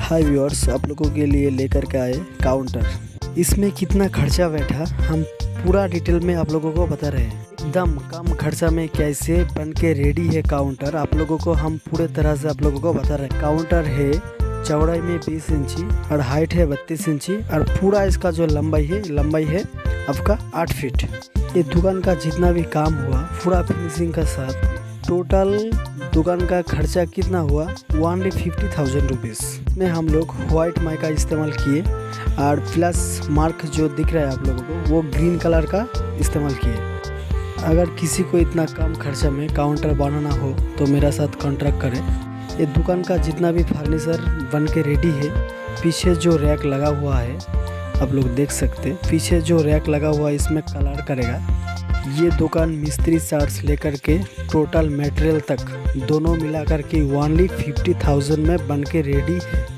हाय viewers, आप लोगों के लिए लेकर के आए काउंटर। इसमें कितना खर्चा बैठा हम पूरा डिटेल में आप लोगों को बता रहे हैं। एकदम कम खर्चा में कैसे बन के रेडी है काउंटर, आप लोगों को हम पूरे तरह से आप लोगों को बता रहे हैं। काउंटर है चौड़ाई में 20 इंची और हाइट है 32 इंची और पूरा इसका जो लंबाई है आपका 8 फीट। ये दुकान का जितना भी काम हुआ पूरा फिनिशिंग का साथ टोटल दुकान का खर्चा कितना हुआ 150,000 रुपीज़ में हम लोग व्हाइट माई का इस्तेमाल किए और प्लस मार्क जो दिख रहा है आप लोगों को वो ग्रीन कलर का इस्तेमाल किए। अगर किसी को इतना कम खर्चा में काउंटर बनाना हो तो मेरा साथ कॉन्ट्रैक्ट करें। ये दुकान का जितना भी फर्नीचर बन के रेडी है। पीछे जो रैक लगा हुआ है आप लोग देख सकते हैं, पीछे जो रैक लगा हुआ है इसमें कलर करेगा। ये दुकान मिस्त्री चार्ज लेकर के टोटल मटेरियल तक दोनों मिलाकर के 150,000 में बन के रेडी है।